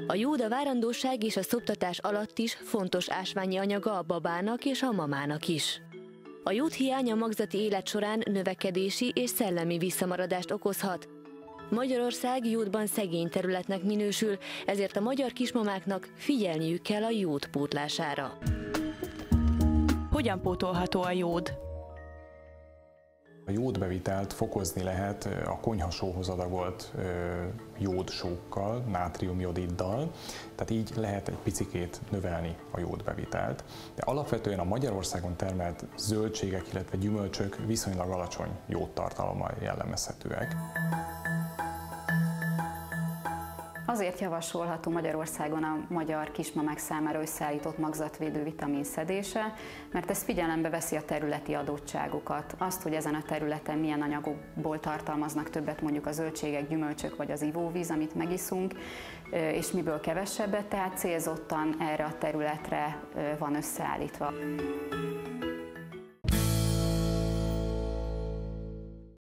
A jód a várandóság és a szoptatás alatt is fontos ásványi anyaga a babának és a mamának is. A jódhiány a magzati élet során növekedési és szellemi visszamaradást okozhat. Magyarország jódban szegény területnek minősül, ezért a magyar kismamáknak figyelniük kell a jód pótlására. Hogyan pótolható a jód? A jódbevitelt fokozni lehet a konyhasóhoz adagolt jódsókkal, nátriumjodiddal, tehát így lehet egy picikét növelni a jódbevitelt. De alapvetően a Magyarországon termelt zöldségek, illetve gyümölcsök viszonylag alacsony jódtartalommal jellemezhetőek. Azért javasolható Magyarországon a magyar kismamák számára összeállított magzatvédő vitamin szedése, mert ez figyelembe veszi a területi adottságokat. Azt, hogy ezen a területen milyen anyagokból tartalmaznak többet mondjuk a zöldségek, gyümölcsök vagy az ivóvíz, amit megiszunk, és miből kevesebbet, tehát célzottan erre a területre van összeállítva.